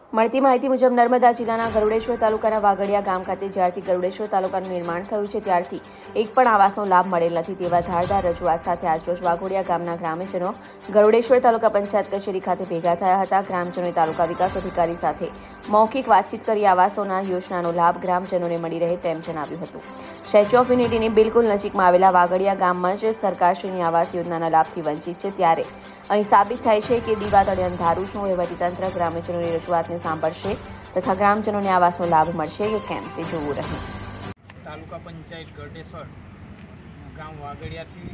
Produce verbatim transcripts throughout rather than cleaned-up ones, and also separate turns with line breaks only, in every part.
મળતી માહિતી મુજબ નર્મદા જિલ્લાના ગરુડેશ્વર તાલુકાના વાગડિયા ગામ ખાતે જ્યારથી ગરુડેશ્વર તાલુકાનું નિર્માણ થયું છે ત્યારથી એક પણ આવાસનો લાભ મળેલ નથી તેવા ધારદાર રજૂઆત સાથે આજરોજ વાઘોડિયા ગામના ગ્રામજનો ગરુડેશ્વર તાલુકા પંચાયત કચેરી ખાતે ભેગા થયા હતા। ગ્રામજનોએ તાલુકા વિકાસ અધિકારી સાથે મૌખિક વાતચીત કરી આવાસોના યોજનાનો લાભ ગ્રામજનોને મળી રહે તેમ જણાવ્યું હતું। સ્ટેચ્યુ ઓફ યુનિટીની બિલકુલ નજીકમાં આવેલા વાગડિયા ગામમાં જ સરકારશ્રીની આવાસ યોજનાના લાભથી વંચિત છે ત્યારે અહીં સાબિત થાય છે કે દીવાતળે અંધારું શું વહીવટીતંત્ર ગ્રામજનોની રજૂઆતને સાંભળશે તથા ગ્રામજનોને આવાસનો લાભ મળશે કે કેમ તે જોવું રહ્યું।
તાલુકા પંચાયત ગરુડેશ્વર ગામ વાગડિયાથી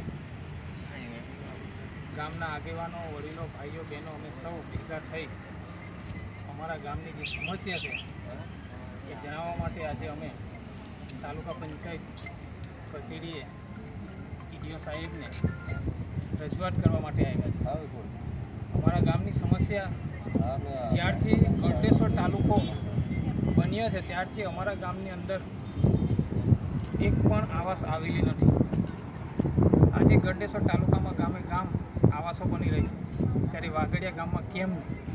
ગામના આગેવાનો વડીલો ભાઈઓ બહેનો અમે સૌ ભેગા થઈ અમારા ગામની જે સમસ્યા છે એ જણાવવા માટે આજે અમે તાલુકા પંચાયત કચેરીએ ટીડીઓ સાહેબને રજૂઆત કરવા માટે આવ્યા છે। અમારા ગામની સમસ્યા જ્યારથી ગરુડેશ્વર તાલુકો બન્યો છે ત્યારથી અમારા ગામની અંદર એક પણ આવાસ આવેલી નથી। આજે ગરુડેશ્વર તાલુકામાં ગામે ગામ આવાસો બની રહી છે ત્યારે વાગડિયા ગામમાં કેમ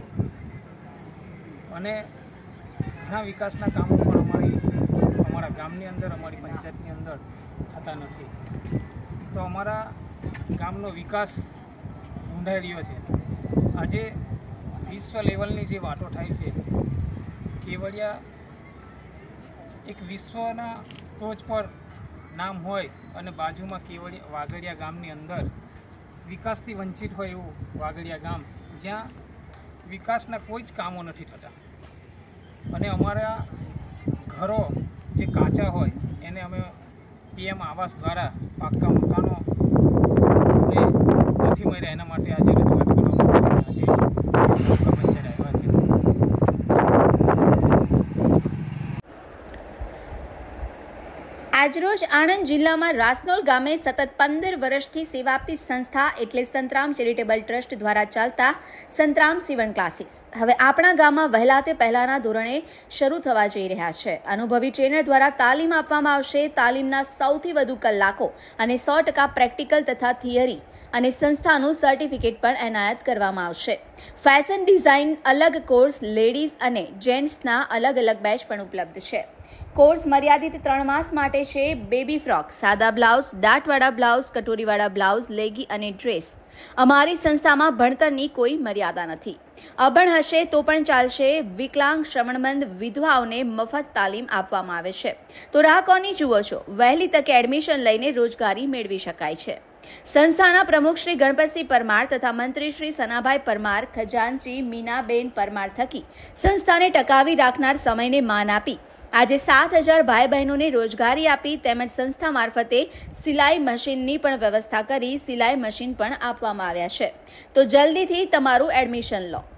નહીં અને ઘણા વિકાસના કામો પણ અમારી અમારા ગામની અંદર અમારી પંચાયતની અંદર થતા નથી તો અમારા ગામનો વિકાસ ઢૂંઢાઈ રહ્યો છે। આજે વિશ્વ લેવલની જે વાતો થાય છે કેવડિયા એક વિશ્વના ટોચ પર નામ હોય અને બાજુમાં કેવડિયા વાગડિયા ગામની અંદર વિકાસથી વંચિત હોય એવું વાગડિયા ગામ જ્યાં વિકાસના કોઈ જ કામો નથી થતા અને અમારા ઘરો જે કાચા હોય એને અમે પીએમ આવાસ દ્વારા પાક્કા મકાનો નથી મળ્યા એના માટે આજે રજૂઆત કરવા માટે આજે પંચાયત આવ્યા છે।
આજરોજ આણંદ જિલ્લામાં રાસનોલ ગામે સતત પંદર વર્ષથી સેવા આપતી સંસ્થા એટલે સંતરામ ચેરિટેબલ ટ્રસ્ટ દ્વારા ચાલતા સંતરામ સીવણ ક્લાસીસ હવે આપણા ગામમાં વહેલા તે પહેલાના ધોરણે શરૂ થવા જઈ રહ્યા છે। અનુભવી ટ્રેનર દ્વારા તાલીમ આપવામાં આવશે। તાલીમના સૌથી વધુ કલાકો અને સો ટકા પ્રેક્ટિકલ તથા થિયરી અને સંસ્થાનું સર્ટિફિકેટ પણ એનાયત કરવામાં આવશે। ફેશન ડિઝાઇન અલગ કોર્સ, લેડીઝ અને જેન્ટ્સના અલગ અલગ બેચ પણ ઉપલબ્ધ છે। કોર્સ મર્યાદિત ત્રણ માસ માટે છે। બેબી ફ્રોક, સાદા બ્લાઉઝ, દાંતવાળા બ્લાઉઝ, કટોરીવાળા બ્લાઉઝ, લેગી અને ડ્રેસ। અમારી સંસ્થામાં ભણતરની કોઈ મર્યાદા નથી। અભણ હશે તો પણ ચાલશે। વિકલાંગ, શ્રવણમંદ, વિધવાઓને મફત તાલીમ આપવામાં આવે છે। તો રાહ કોની જુઓ છો? વહેલી તકે એડમિશન લઈને રોજગારી મેળવી શકાય છે। સંસ્થાના પ્રમુખ શ્રી ગણપતસિંહ પરમાર તથા મંત્રી શ્રી સનાભાઈ પરમાર, ખજાનચી મીનાબેન પરમાર થકી સંસ્થાને ટકાવી રાખનાર સમયને માન આપી આજે સાત હજાર ભાઈ બહેનોને રોજગારી આપી તેમજ સંસ્થા મારફતે સિલાઈ મશીનની પણ વ્યવસ્થા કરી સિલાઈ મશીન પણ આપવામાં આવ્યા છે। તો જલ્દીથી તમારું એડમિશન લો।